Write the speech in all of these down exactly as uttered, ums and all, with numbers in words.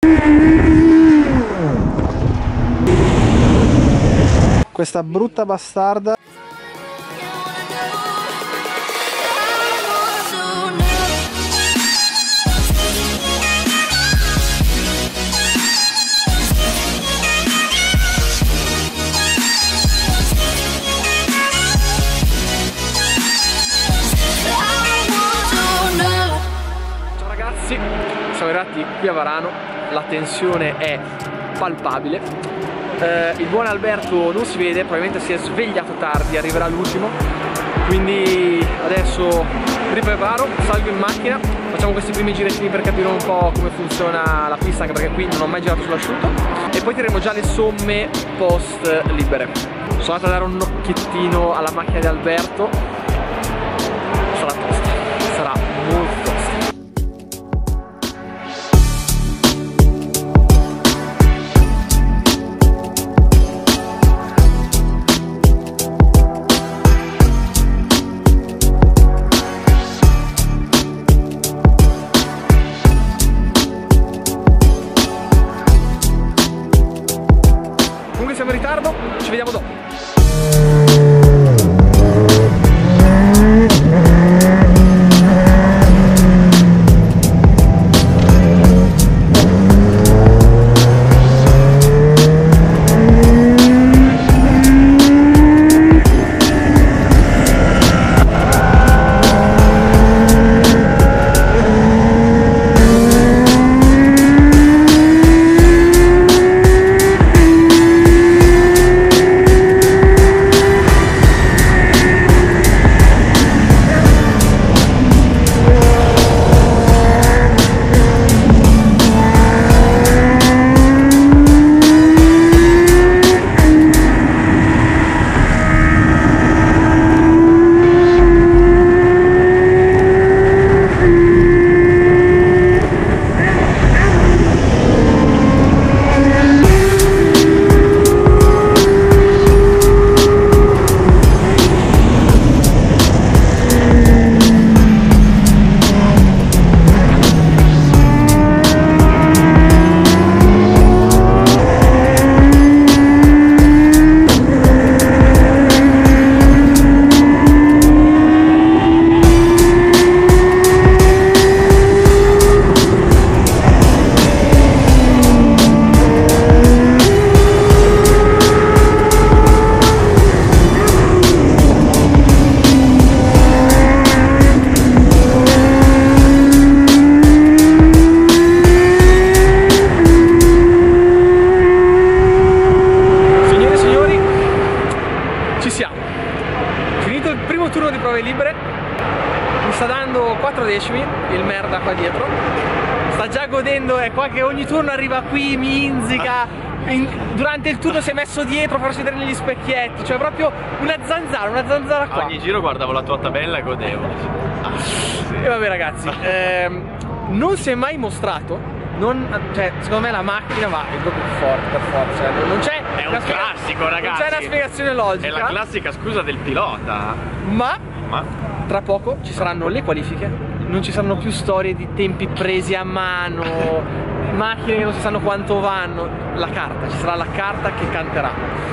Questa brutta bastarda. Ciao ragazzi, siamo arrivati qui a Varano, la tensione è palpabile. Eh, il buon Alberto non si vede, probabilmente si è svegliato tardi, arriverà l'ultimo, quindi adesso mi preparo, salgo in macchina, facciamo questi primi girettini per capire un po' come funziona la pista, anche perché qui non ho mai girato sull'asciutto, e poi tireremo già le somme post libere. Sono andato a dare un occhiettino alla macchina di Alberto, sarà tosta, sarà molto tosta. Siamo in ritardo, ci vediamo dopo. sta dando quattro decimi, il merda qua dietro. Sta già godendo, è qua che ogni turno arriva qui, mi inzica. In, durante il turno si è messo dietro a farsi vedere negli specchietti, cioè proprio una zanzara, una zanzara qua. Ogni giro guardavo la tua tabella e godevo. Ah, sì. E vabbè ragazzi, ehm, non si è mai mostrato. Non, cioè, secondo me la macchina va è proprio forte per forza. Cioè, non c'è. È un classico, ragazzi. Non c'è una spiegazione logica. È la classica scusa del pilota. Ma, Ma tra poco ci saranno le qualifiche. Non ci saranno più storie di tempi presi a mano, macchine che non si sanno quanto vanno. La carta, ci sarà la carta che canterà.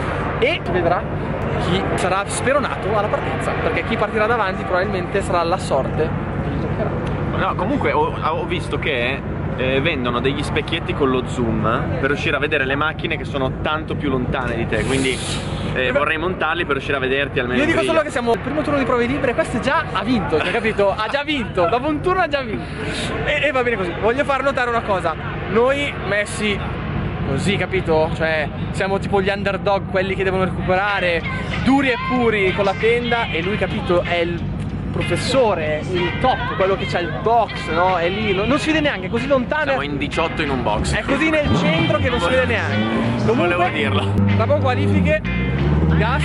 E si vedrà chi sarà speronato alla partenza. Perché chi partirà davanti probabilmente sarà la sorte che gli toccherà. No, comunque ho, ho visto che Eh, vendono degli specchietti con lo zoom per riuscire a vedere le macchine che sono tanto più lontane di te, quindi eh, vorrei montarli per riuscire a vederti almeno. Io dico in solo che siamo al primo turno di prove libere, questo già ha vinto, cioè, capito? Ha già vinto, dopo un turno ha già vinto. E, e va bene così. Voglio far notare una cosa, noi messi così, capito? Cioè siamo tipo gli underdog, quelli che devono recuperare, duri e puri con la tenda, e lui, capito, è il professore, il top, quello che c'ha il box, no? È lì, non, non si vede neanche, così lontano. Siamo in diciotto in un box. È così nel centro che non si vede neanche. Non Comunque, volevo dirlo. Tra poco qualifiche, gas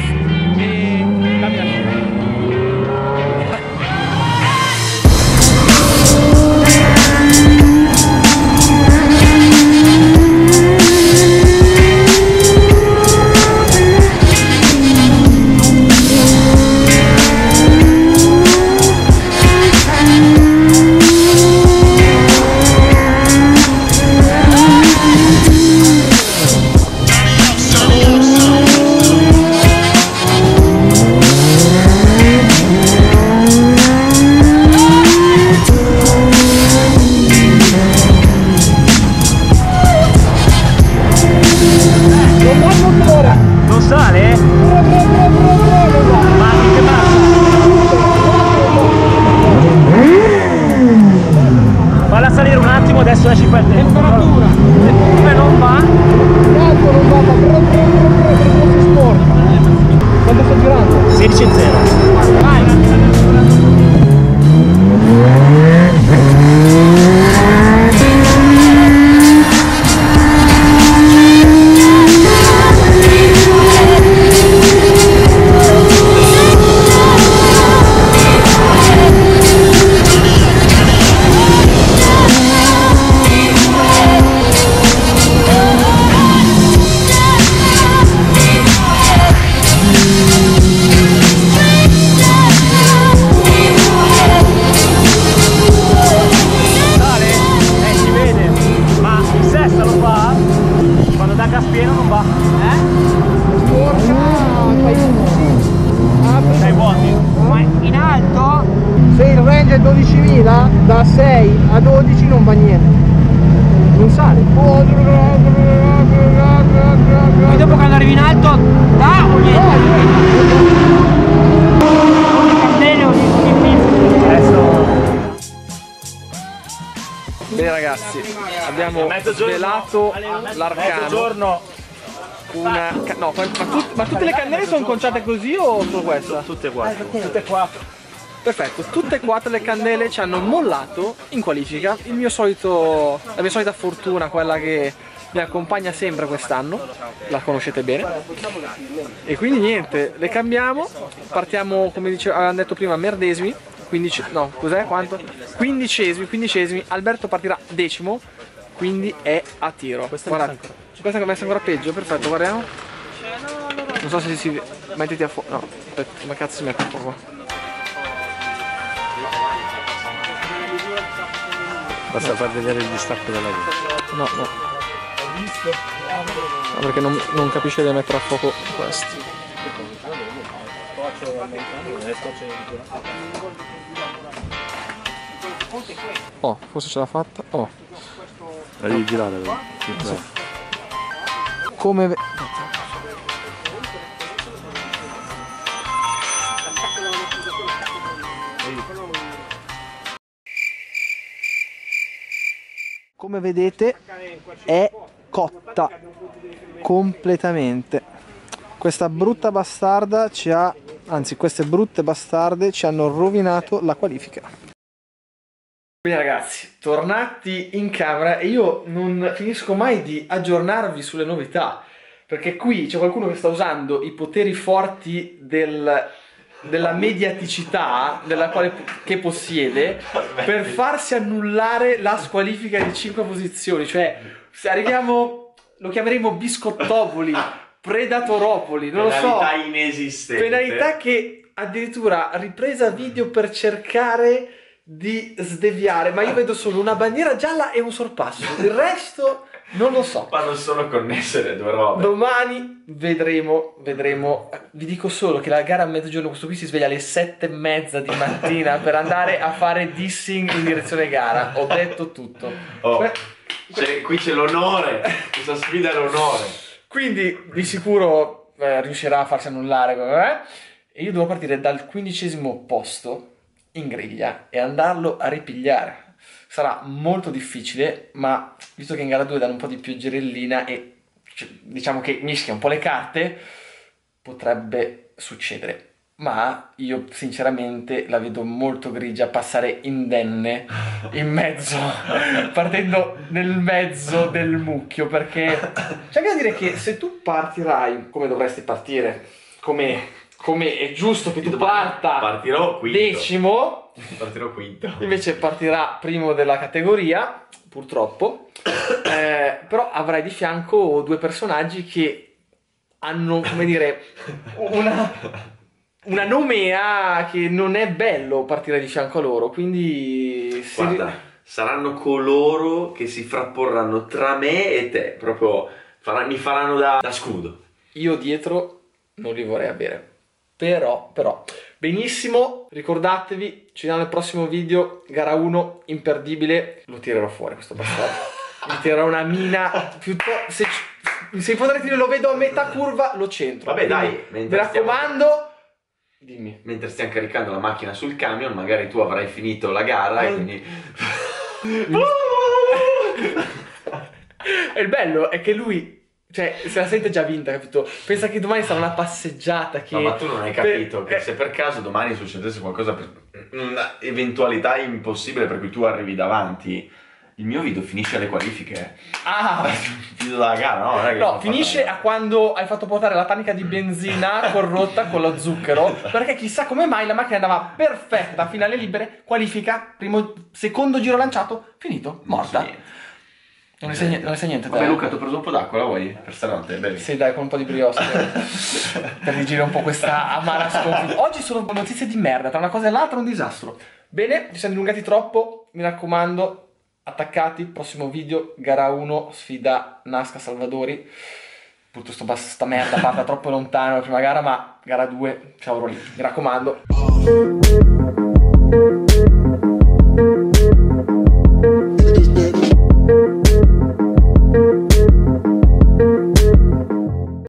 e dammi la scena. gas pieno non va. Eh? Porca, Sei vuoti? ma in alto, se il range è dodicimila, da sei a dodici non va niente. Non sale. Poi dopo quando arrivi in alto, da o niente? Candele o niente? Adesso... Bene ragazzi, abbiamo svelato l'arcano. Mezzogiorno. Una... No, ma, tut... ma tutte le cannelle sono conciate così o solo questa? Tutte e quattro. Tutte e quattro. Perfetto, tutte e quattro le cannelle ci hanno mollato in qualifica. Il mio solito, la mia solita fortuna, quella che mi accompagna sempre quest'anno, la conoscete bene. E quindi niente, le cambiamo, partiamo come dice, avevamo detto prima, merdesimi, quindici, no, cos'è? Quanto? Quindicesimi, quindicesimi, Alberto partirà decimo, quindi è a tiro. Guardate, questa è messa ancora peggio, perfetto, guardiamo. Non so se si... mettiti a fuoco, no, aspetta, come cazzo si mette a fuoco? Basta far vedere il distacco della vita. No, no. No, perché non, non capisce di mettere a fuoco questo. Oh, forse ce l'ha fatta. Oh. La devi girare, però. Sì. come ve- come vedete è cotta completamente. Questa brutta bastarda ci ha, anzi queste brutte bastarde ci hanno rovinato la qualifica. Bene ragazzi, tornati in camera e io non finisco mai di aggiornarvi sulle novità, perché qui c'è qualcuno che sta usando i poteri forti del, della mediaticità della quale, che possiede per farsi annullare la squalifica di cinque posizioni. Cioè, se arriviamo, lo chiameremo biscottopoli, predatoropoli, non lo so. Penalità inesistente. Penalità che addirittura ripresa video per cercare di sdeviare, ma io vedo solo una bandiera gialla e un sorpasso, il resto non lo so. Ma non sono connesse le due robe. Domani vedremo, vedremo. Vi dico solo che la gara a mezzogiorno, questo qui si sveglia alle sette e mezza di mattina per andare a fare dissing in direzione gara. Ho detto tutto. Oh, c'è, qui c'è l'onore, questa sfida è l'onore. Quindi di sicuro eh, riuscirà a farsi annullare, eh? E io devo partire dal quindicesimo posto in griglia e andarlo a ripigliare. Sarà molto difficile, ma visto che in gara due danno un po' di pioggerellina e diciamo che mischia un po' le carte, potrebbe succedere. Ma io sinceramente la vedo molto grigia passare indenne in mezzo, partendo nel mezzo del mucchio, perché c'è da dire che se tu partirai come dovresti partire, come, come è giusto che tu parta, partirò quinto. decimo, Partirò quinto. invece partirà primo della categoria, purtroppo, eh, però avrai di fianco due personaggi che hanno, come dire, una... una nomea che non è bello partire di fianco a loro, quindi... Guarda, saranno coloro che si frapporranno tra me e te, proprio farà, mi faranno da, da scudo. Io dietro non li vorrei avere, però, però, benissimo, ricordatevi, ci vediamo nel prossimo video, gara uno, imperdibile, lo tirerò fuori questo bastardo, mi tirerò una mina, piuttosto, se, se potrete dire lo vedo a metà curva, lo centro. Vabbè dai, mi mentre stiamo... raccomando... Dimmi. Mentre stiamo caricando la macchina sul camion, magari tu avrai finito la gara e quindi... E il bello è che lui, cioè, se la sente già vinta, capito? Pensa che domani sarà una passeggiata che... No, ma tu non hai capito per... che se per caso domani succedesse qualcosa, per... un'eventualità impossibile per cui tu arrivi davanti, il mio video finisce alle qualifiche. Ah! Il video della gara, no? Non è che No, finisce a quando hai fatto portare la tanica di benzina corrotta con lo zucchero, perché chissà come mai la macchina andava perfetta, finale libere, qualifica, primo, secondo giro lanciato, finito, morta. Non ne sai niente, non ne sai niente. Vabbè Luca, ti ho preso un po' d'acqua, la vuoi? Per stanotte, bevi. Sì dai, con un po' di brioche per digerire un po' questa amara sconfitta. Oggi sono notizie di merda, tra una cosa e l'altra un disastro. Bene, ci siamo dilungati troppo, mi raccomando, attaccati, prossimo video, gara uno, sfida Nasca Salvadori. Purtroppo sta, sta merda parta troppo lontano la prima gara, ma gara due, ciao lì, mi raccomando.